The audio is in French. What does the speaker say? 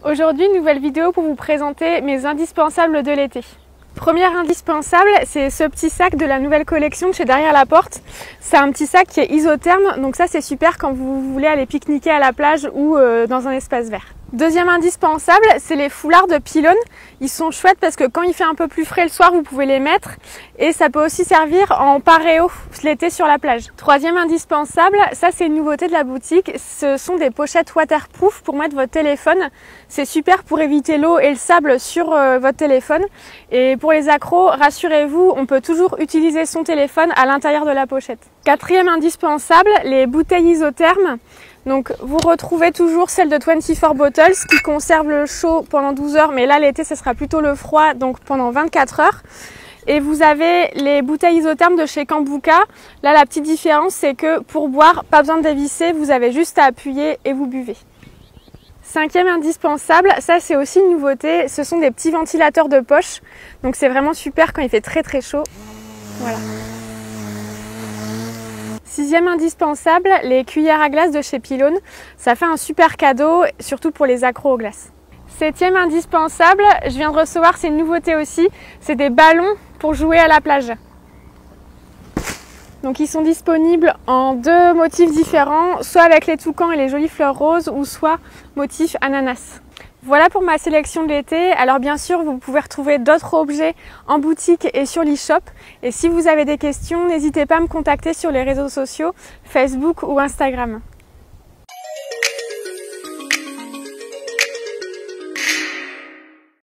Aujourd'hui, nouvelle vidéo pour vous présenter mes indispensables de l'été. Premier indispensable, c'est ce petit sac de la nouvelle collection de chez Derrière la Porte. C'est un petit sac qui est isotherme, donc ça c'est super quand vous voulez aller pique-niquer à la plage ou dans un espace vert. Deuxième indispensable, c'est les foulards de Pylone. Ils sont chouettes parce que quand il fait un peu plus frais le soir, vous pouvez les mettre et ça peut aussi servir en paréo l'été sur la plage. Troisième indispensable, ça c'est une nouveauté de la boutique, ce sont des pochettes waterproof pour mettre votre téléphone. C'est super pour éviter l'eau et le sable sur votre téléphone. Et pour les accros, rassurez-vous, on peut toujours utiliser son téléphone à l'intérieur de la pochette. Quatrième indispensable, les bouteilles isothermes. Donc vous retrouvez toujours celle de 24 Bottles qui conserve le chaud pendant 12 heures, mais là l'été ce sera plutôt le froid, donc pendant 24 heures. Et vous avez les bouteilles isothermes de chez Kambuka. Là la petite différence c'est que pour boire, pas besoin de dévisser, vous avez juste à appuyer et vous buvez. Cinquième indispensable, ça c'est aussi une nouveauté, ce sont des petits ventilateurs de poche. Donc c'est vraiment super quand il fait très chaud. Voilà. Sixième indispensable, les cuillères à glace de chez Pylone. Ça fait un super cadeau, surtout pour les accros aux glaces. Septième indispensable, je viens de recevoir, c'est une nouveauté aussi, c'est des ballons pour jouer à la plage. Donc ils sont disponibles en deux motifs différents, soit avec les toucans et les jolies fleurs roses, ou soit motif ananas. Voilà pour ma sélection de l'été. Alors bien sûr, vous pouvez retrouver d'autres objets en boutique et sur l'e-shop. Et si vous avez des questions, n'hésitez pas à me contacter sur les réseaux sociaux, Facebook ou Instagram.